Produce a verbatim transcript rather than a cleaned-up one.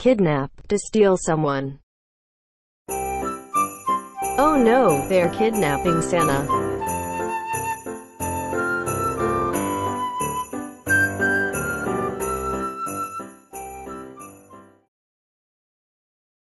Kidnap, to steal someone. Oh no, they're kidnapping Santa.